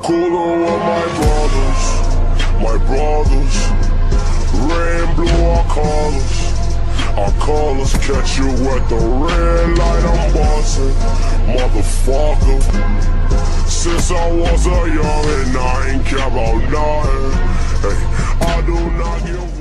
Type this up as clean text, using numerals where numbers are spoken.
Cooler with my brothers. Red and blue, our colors. Catch you at the red light, I'm bossing, motherfucker. Since I was a youngin', I ain't care about nothing. Hey, I do not give